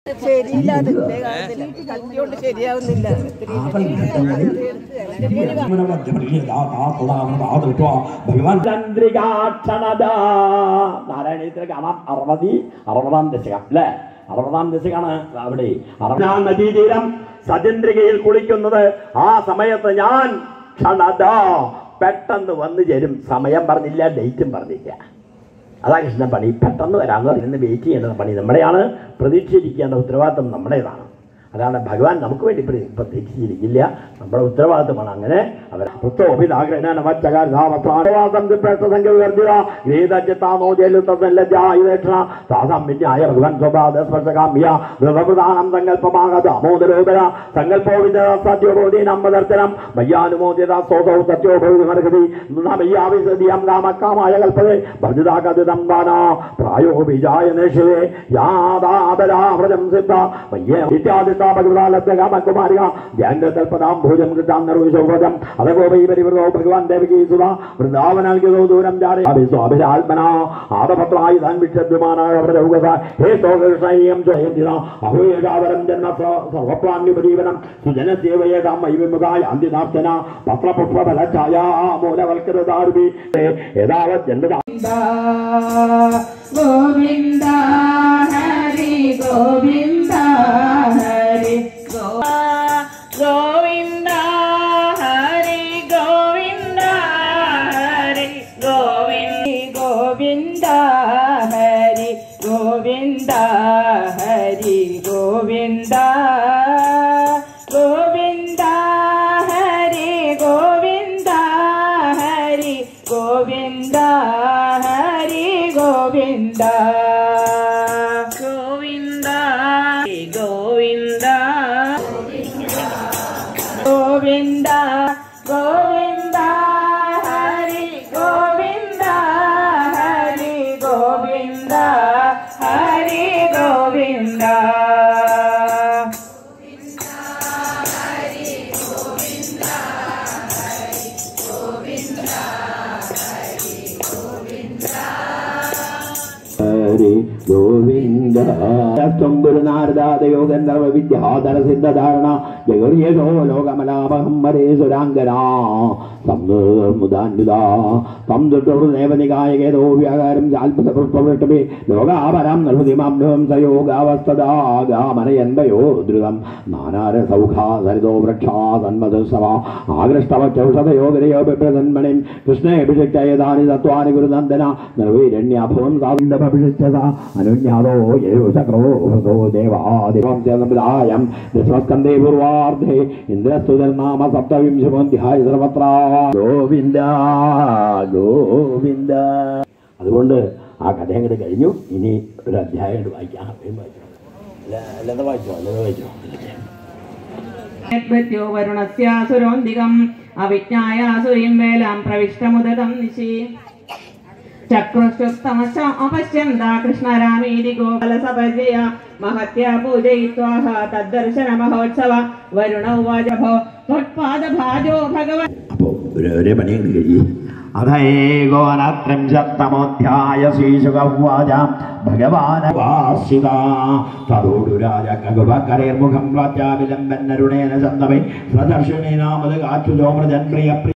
ഭഗവാൻ ചന്ദ്രികാക്ഷണദാ നാരായണീയത്തിൽ കാണാം 60-ാം ദശകം അല്ലേ? 60-ാം ദശകാണ് അവിടെ. നദീതീരം സചന്ദ്രികയിൽ കുളിക്കുന്നത്. ആ സമയത്ത് ഞാൻ ക്ഷണദാ പെട്ടെന്ന് വന്നു ചേരും. സമയം പറഞ്ഞില്ല, ഡേറ്റും പറഞ്ഞില്ല. അതാ കൃഷ്ണൻ പണി. പെട്ടെന്ന് വരാമെന്ന് പറയുന്നത് വെയിറ്റ് ചെയ്യേണ്ട പണി നമ്മുടെയാണ്. പ്രതീക്ഷിച്ചിരിക്കേണ്ട ഉത്തരവാദിത്വം നമ്മുടേതാണ്. അതാണ് ഭഗവാൻ നമുക്ക് വേണ്ടി പ്രതീക്ഷിച്ചിരിക്കില്ല, നമ്മുടെ ഉത്തരവാദിത്വമാണ്. അങ്ങനെ അവർ ഭഗവാൻ ദേവകീസുത വൃന്ദാവനാൽഗതോ ദൂരം ജാരേത്മന ആദപത്രായി താൻ വിക്ഷദ്യമാനാവരം ജന്മ സർവപ്രാണ്യുപജീവനം സുജനസേവയേതാം വൈവിമുഖായ അന്ത്യനാർച്ചന പത്രപുഷ്പഫലഛായാ മൂലവൽക്കൃതാരുപി യഥാവത് ജന്മ ഗോവിന്ദ ഹരി ഗോവിന്ദ ഹരി ഗോവിന്ദ ഹരി ഗോവിന്ദ ഹരി ഗോവിന്ദ ഹരി ഗോവിന്ദ ഹരി ഗോവിന്ദ ഗോവിന്ദ ഹരി ഗോവിന്ദ ഹരി ഗോവിന്ദ ഹരി ഗോവിന്ദ ഗോവിന്ദ ഗോവിന്ദ ഗോവിന്ദ ഗോവിന്ദ ഹരി ഗോവിന്ദ ഹരി ഗോവിന്ദ ഹരി ഗോവിന്ദ ഗോവിന്ദ ഗുരുനാരദാദയോ ഗന്ധർവ വിദ്യാധര സിദ്ധധാരണ ജഗർയേശോ ലോകമലാപഹം ഹരേ സുരാംഗനാ മുദാന്വിത തം ദുർദേവനികായകേതോ വ്യാകാരം ജാൽപത പുഷ്പവൃഷ്ടമേ ലോകാപരം നിർഹൃതിമാം സയോഗാവസ്തദാഗാമനയന്മയോ ദ്രുതം നാനാരസൗഖാസരിതോ വൃക്ഷാ സന്മധുസവ ആകൃഷ്ടവക്ഷൗഷധയോ ഗരയോ ബിഭ്രതന്മണിം കൃഷ്ണേഭിഷിക്തയേതാനി തത്വാനി ഗുരുനന്ദന നിർവീരണ്യാഭവം സാവിന്ദഭവിഷ്യത അനുജ്ഞാതോ യേശക്രോ ദേവാദിവം ചേതം ദശമസ്കന്ധേ പൂർവാർദ്ധേ ഇന്ദ്രസ്തുതർനാമ സപ്തവിംശമോധ്യായ സർവത്ര ഗോവിന്ദ ഗോവിന്ദ. അതുകൊണ്ട് ആ കഥ അങ്ങോട്ട് കഴിഞ്ഞു. ഇനി ഒരു അധ്യായം വായിക്കാം. വായിച്ചോ വരുണസ്യാസുരോന്തികം അവിജ്ഞായാസുരീം വേലാം പ്രവിഷ്ടമുദകം നിശി ചക്രുഷ്ടുത്തമശ്ച അപശ്യന്ത കൃഷ്ണരാമീതി ഗോകുലസപര്യ മഹത്യാ പൂജയിത്വാഹ തദ്ദർശന മഹോത്സവ വരുണ ഉവാചഭോ ത്വത്പാദഭാജോ ഭഗവൻ. അപ്പോൾ ഒരേ പണിയും കഴിയും. അധൈകോനത്രിംശത്തമോധ്യായ ശ്രീശുകവാച ഭഗവാൻ തദോടുരാജകരേർമുഖം വാചാവിലംബന്നരുണേന ചന്ദമേ സദർശനേനാമത് കാച്ചുജോമൃജൻ പ്രിയ